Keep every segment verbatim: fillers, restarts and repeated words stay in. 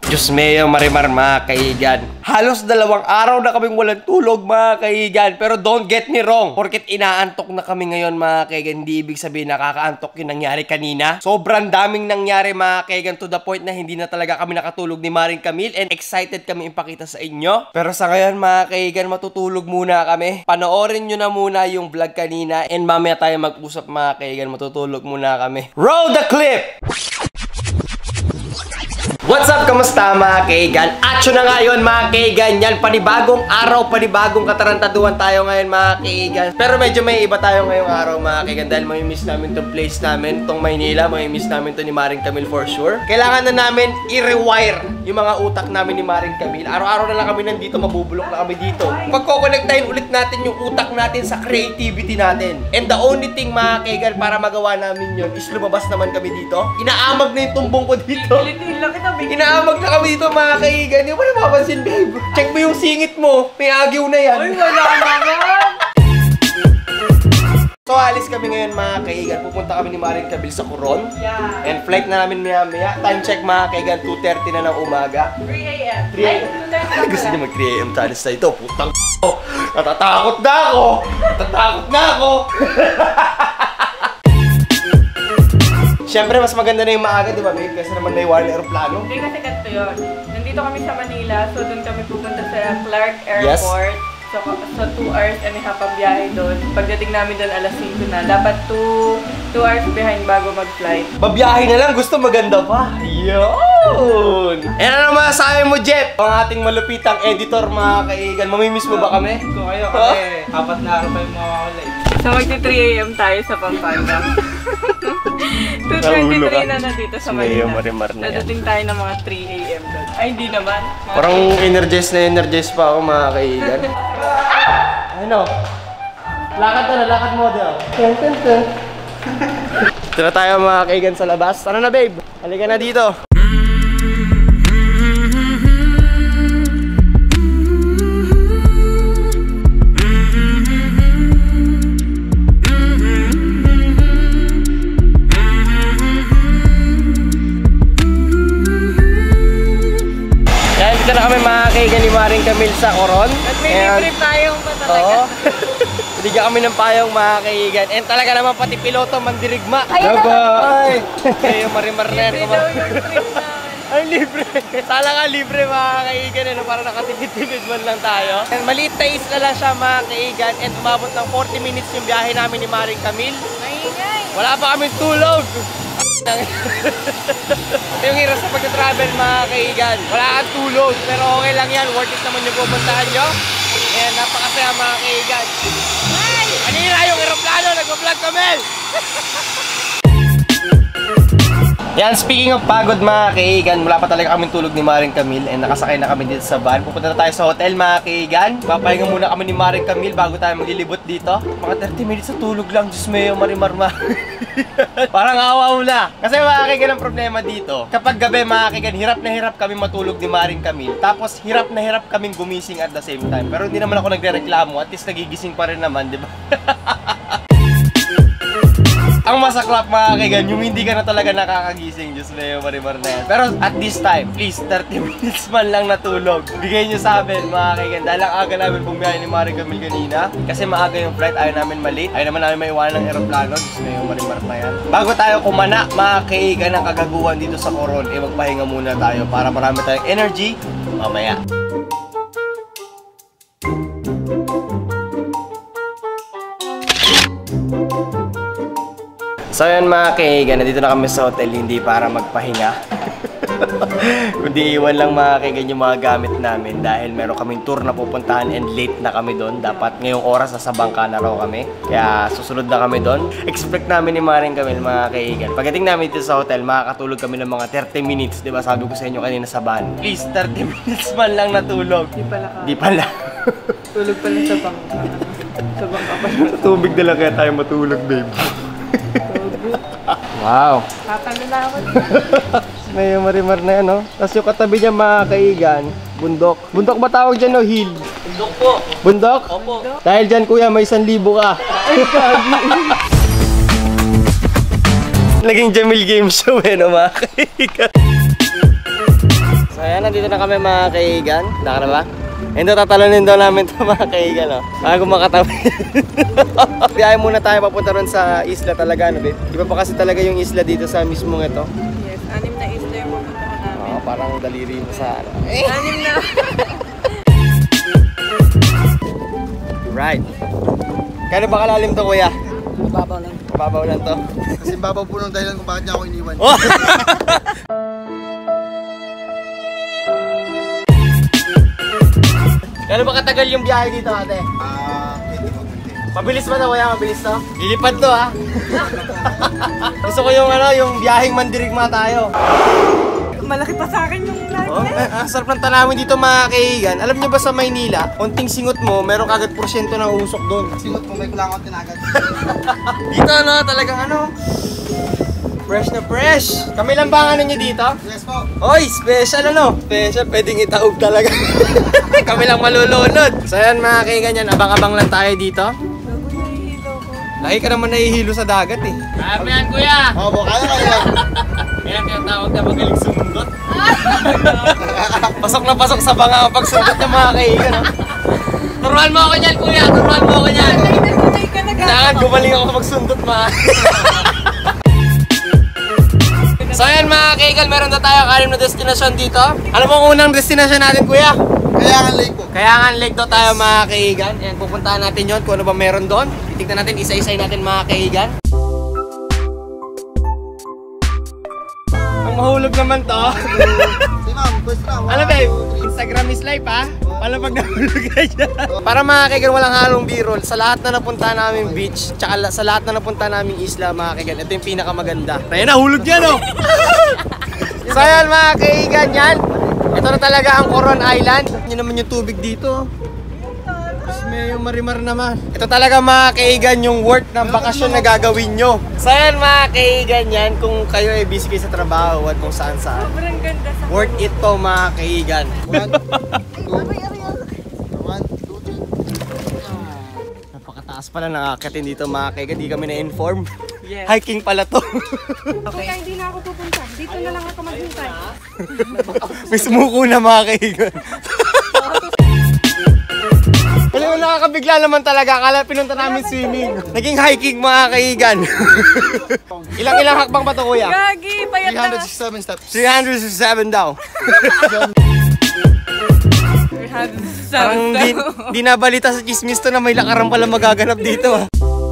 Diyos meo, Marimar, mga kaigan. Halos dalawang araw na kaming walang tulog, mga kaigan. Pero don't get me wrong, porket inaantok na kami ngayon, mga kaigan, hindi ibig sabihin nakakaantok yung nangyari kanina. Sobrang daming nangyari, mga kaigan, to the point na hindi na talaga kami nakatulog ni Maring Camille, and excited kami ipakita sa inyo. Pero sa ngayon, mga kaigan, matutulog muna kami. Panoorin nyo na muna yung vlog kanina, and mamaya tayo mag-usap, mga kaigan, matutulog muna kami. Roll the clip! What's up? Kamusta, mga kaigan? Action na ngayon, mga kaigan. Yan, panibagong araw, panibagong katarantaduhan tayo ngayon, mga kaigan. Pero medyo may iba tayo ngayong araw, mga kaigan, dahil mamimiss namin itong place namin, itong Maynila. Mamimiss namin ito ni Maring Camille for sure. Kailangan na namin i-rewire yung mga utak namin ni Maring Camille. Araw-araw na lang kami nandito, mabubulok na kami dito. Pagko-connectahin ulit natin yung utak natin sa creativity natin. And the only thing, mga kaigan, para magawa namin yun is lumabas naman kami dito. Inaamag na yung tumbong ko dito. Inaamag na kami dito, mga kaigan. Hindi mo napapansin, babe. Check mo yung singit mo. May agyo na yan. Uy, wala naman. So, alis kami ngayon, mga kaigan. Pupunta kami ni Maring Camille sa Coron. Yeah. And flight na namin maya-maya. Time check, mga kaigan, two thirty na ng umaga. three A M three A M Gusto niya mag three A M sa alis na ito. Putang ko. Natatakot na ako. Natatakot na ako. Siyempre, mas maganda na yung maaga, di ba, babe? Kasi naman naiwan na aeroplano. Hindi, kasi ganito yun. Nandito kami sa Manila, so doon kami pupunta sa Clark Airport. Yes. So, so two hours and a half ang biyahe doon. Pagdating namin doon, alas singko na. Dapat two hours behind bago mag-flight. Babiyahe na lang, gusto maganda pa. Yun! E ano naman sabi mo, Jeff? Ang ating malupitang editor, mga kaigan. Mamimiss mo ba kami? Kung kayo kasi, apat na araw pa yung mga kulay. So, magti three A M tayo sa Pampanga. two twenty-three na nandito sa Manila. Nadating tayo ng mga three A M doon. Ay, hindi naman. Parang energized na energized pa ako, mga kaigan. Ano? Lakad na, lakad mo daw. Ten, ten, ten. Ito na tayo, mga kaigan, sa labas. Ano na, babe? Halika na dito. Dito na kami, mga kaigan, ni Maring Camille sa Coron. At may libre payong pa talaga. Oo. Bigyan kami ng payong, mga kaigan. And talaga naman pati piloto mandirigma. Ay, ay! Kayo, Marimar na yan. Libre daw yung trip na. Ay, libre. Sala nga libre, mga kaigan. Ano, para nakatipid-tipid man lang tayo. And maliit na isla lang siya, mga kaigan. And umabot ng forty minutes yung biyahe namin ni Maring Camille. Maingay. Wala pa kaming tulog. Yung hirap sa pag-travel, mga kaigan. Wala kang tulog, pero okay lang yan. Worth it naman yung pupuntahan nyo. Ayan, napakasaya, mga kaigan. Ay! Kanina yung aeroplano, nag-vlog kami! Yan, speaking of pagod, mga kaigan, wala pa talaga kaming tulog ni Maring Camille, and nakasakay na kami dito sa van. Pupunta na tayo sa hotel, mga kaigan. Papahinga muna kami ni Maring Camille bago tayo maglilibot dito. Mga thirty minutes sa tulog lang, Diyos meo, Marimar, ma. Parang awa mo na. Kasi, mga kaigan, ang problema dito, kapag gabi, mga kaigan, hirap na hirap kami matulog ni Maring Camille. Tapos, hirap na hirap kaming gumising at the same time. Pero hindi naman ako nagre-reklamo, at least nagigising pa rin naman, di ba? Ang masaklap, mga kaigan, yung hindi ka na talaga nakakagising. Diyos na yung Marimar na yan. Pero at this time, please, thirty minutes man lang natulog. Bigay nyo sa amin, mga kaigan. Dahil ang aga namin bumiyahe ni Maring Camille kanina. Kasi maaga yung flight, ayaw namin malate. Ayaw naman namin maiwanan ng aeroplano. Diyos na yung Marimar na yan. Bago tayo kumana, mga kaigan, ng kagaguhan dito sa Coron, eh magpahinga muna tayo para marami tayong energy mamaya. So yun, mga kaigan, nandito na kami sa hotel, hindi para magpahinga. Kundi iwan lang, mga kaigan, yung mga gamit namin dahil meron kaming tour na pupuntahan and late na kami doon. Dapat ngayong oras nasa bangka na raw kami. Kaya susunod na kami doon. Expect namin ni Maring Camille, mga kaigan. Pagdating namin dito sa hotel, makakatulog kami ng mga thirty minutes. Diba sabi ko sa inyo kanina sa van? Please, thirty minutes man lang natulog. Di pala ka. Di pala. Tulog pala sa bangka. Sa bangka pa. Sa tubig na lang kaya tayo matulog, babe. Wow! Tatalo na ako dito. May Marimar na yan, no? Tapos yung katabi niya, mga kaigan, bundok. Bundok ba tawag dyan, no? Hill? Bundok po. Bundok? Opo. Dahil dyan, kuya, may isang libo ka. Ay, kagi! Naging Jamil Game Show, eh, no, mga kaigan? So ayan, nandito na kami mga kaigan. Naka na ba? Endo, tatalonin daw namin ito mga kaigan, no? Bago makatawi. Biyahe muna tayo papunta ron sa isla talaga, no, babe? Iba pa kasi talaga yung isla dito sa mismong ito. Yes, anim na isla yung pupuntahan namin. Oo, parang daliri mo sa ano. Anim na. Right. Kano ba kalalim to, kuya? Mababaw lang. Mababaw lang to. Kasi babaw po ng dahilan kung bakit niya ako iniwan. Oh! Kano ba katagal yung biyahe dito, ate? Ah, hindi po. Mabilis ba to, kuya? Mabilis to? Lilipad to, ha? Gusto ko yung ano, yung biyaheng mandirigma tayo. Malaki pa sa akin yung live Oh, eh, ang sarap ng tanawin dito mga kaigan. Alam niyo ba sa Maynila, konting singot mo, meron kagad porsyento ng usok doon. Singot po, may kulangot tinagad. Dito ano, talagang ano, fresh na fresh. Kami lang ba ang ano niyo dito? Yes po. Oy, special ano? Special, pwedeng itaog talaga. Kami lang malulunod. So yan mga kaigan yan, abang-abang lang tayo dito. Bago nahihilo ko. Lagi ka naman nahihilo sa dagat eh. Kaya mo yan, kuya! Opo, kaya kaya. Kaya tinatawag na magaling sumundot. Pasok na pasok sa banga ang pagsundot ng mga kaigan. No? Turuan mo ako niyan, kuya! Turuan mo ako niyan! Nanay ka na Kailangan gumaling ako magsundot, ma. So ayan mga kaigan, meron na tayo anim na destinasyon dito. Alam mo ang unang destinasyon natin, kuya? Kayangan Lake po. Kayangan Lake daw tayo mga kaigan. Ayan, pupuntahan natin yon kung ano ba meron doon. Titignan natin, isa-isay natin mga kaigan. Ang mahulog naman to. Si ma'am, first round. Alam babe, Instagram is life ha. Paano pag nahulog ka dyan? Para mga kaigan, walang halong b-roll. Sa lahat na napunta namin beach, tsaka la- sa lahat na napunta namin isla mga kaigan, ito yung pinakamaganda. Ayan, nahulog yan oh! So ayan mga kaigan yan. Ito na talaga ang Coron Island. Yan naman yung tubig dito. Tapos may yung marimar naman. Ito talaga mga kaigan yung worth ng bakasyon na gagawin nyo. So ayan mga kaigan yan, kung kayo ay busy kayo sa trabaho at kung saan saan. Sobrang ganda sa Worth it to mga kaigan. One, two, one, two, three. Napakataas pala ng akatin dito mga kaigan. Di kami na-inform. Yes. Hiking pala to. Kaya hindi na ako pupunta. Dito na lang ako maghintay. May sumuko na mga kaigan. Alam mo, nakakabigla naman talaga. Akala pinunta namin swimming. Naging hiking mga kaigan. Ilang-ilang hakbang pa to, kuya? Gagi, payat three na. hundred sixty-seven steps. three hundred sixty-seven daw. Parang di, di nabalita sa chismis to na may lakaran pala magaganap dito. Ah.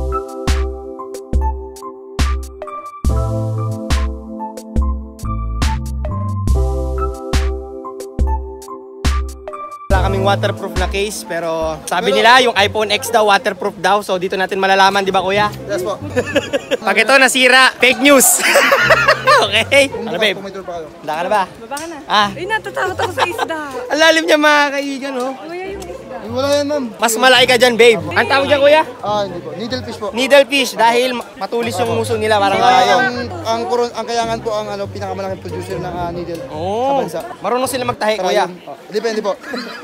Wala kaming waterproof na case, pero sabi nila yung iPhone X daw waterproof daw. So dito natin malalaman, di ba kuya? Yes po. Pag ito nasira, fake news. Okay? Ano babe? Pumitur pa kayo. Handa ka na ba? Baba ka na. Ah. Ay, natatakot ako sa isda. Ang lalim niya mga kaigan, oh. Kuya yung isda. Ay, wala yan ma'am. Mas malaki ka dyan, babe. Ang tawag dyan, kuya? Ah, hindi po. Needlefish po. Needlefish, dahil matulis yung muso nila, parang Ah, karayo. ang, ang, kuron, ang kayangan po ang ano, pinakamalaking producer ng ah, needle sa Oo. bansa. Marunong sila magtahi, kuya. Oh, depende po.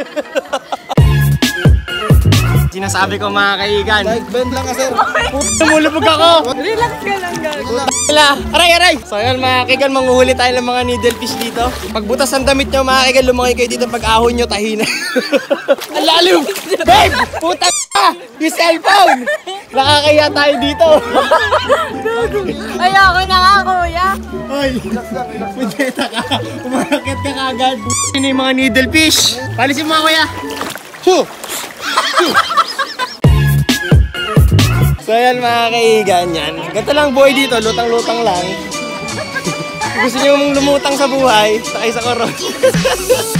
Sinasabi ko mga kaigan. Like bend lang ka sir. Tumulubog ako. Relax ka lang, gagi. Wala. Aray, aray. So yun mga kaigan, manguhuli tayo ng mga needlefish dito. Pagbutas ng damit nyo mga kaigan, lumaki kayo dito. Pag ahon nyo, tahina. Ang lalim. Babe, puta ka. Yung cellphone. Nakakaya tayo dito. Ayoko na nga, kuya. Ay, pudeta ka. Umarakit ka kagad. Yun yung mga needlefish. Palisin mo mga kuya. Shoo! So yan mga kaigan yan. Ganito lang boy dito, lutang-lutang lang. Gusto nyo mong lumutang sa buhay, sakay sa koron.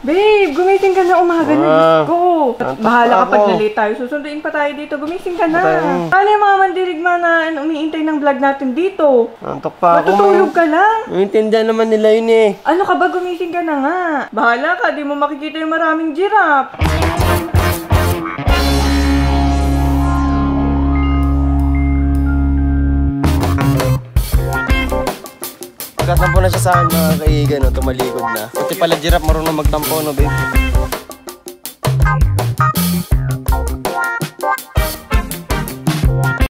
Babe, gumising ka na umaga na. Ah. Let's go. Bahala ka ako. pag na-late tayo. Susunduin pa tayo dito. Gumising ka na. Patay. Ano yung mga mandirigma na umiintay ng vlog natin dito? Antok pa ako. Matutulog ka lang. Maintindihan naman nila yun eh. Ano ka ba? Gumising ka na nga. Bahala ka. Di mo makikita yung maraming giraffe. Pagkatampo na siya sa akin mga kaigan, no? Tumalikod na. Pati pala giraffe marunong magtampo, no babe?